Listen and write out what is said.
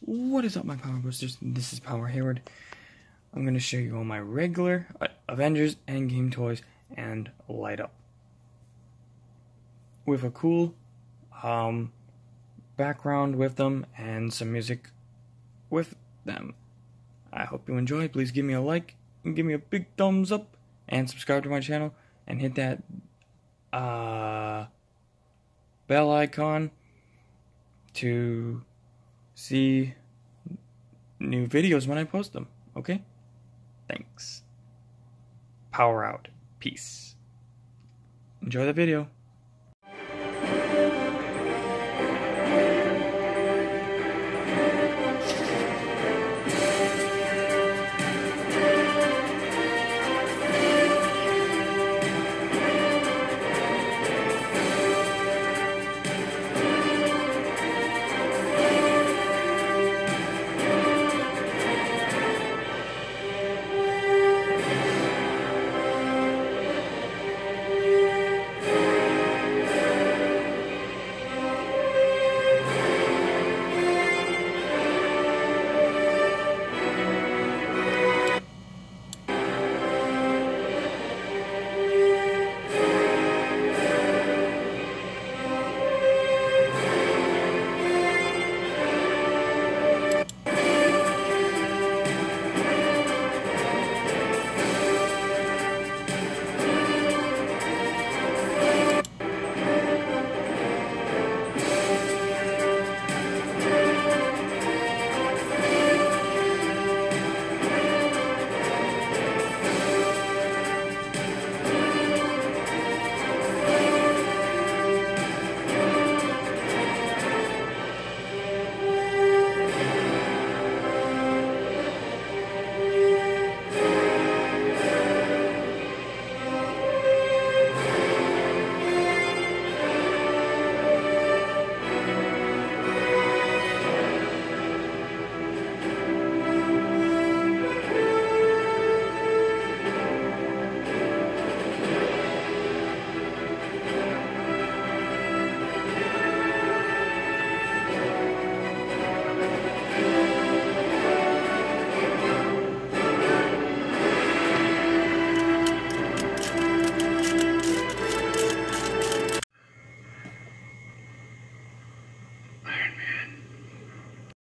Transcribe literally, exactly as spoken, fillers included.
What is up, my Power Boosters? This is Power Hayward. I'm going to show you all my regular uh, Avengers Endgame toys and light up with a cool um, background with them and some music with them. I hope you enjoy. Please give me a like and give me a big thumbs up and subscribe to my channel and hit that uh, bell icon to see new videos when I post them, okay? Thanks. Power out. Peace. Enjoy the video.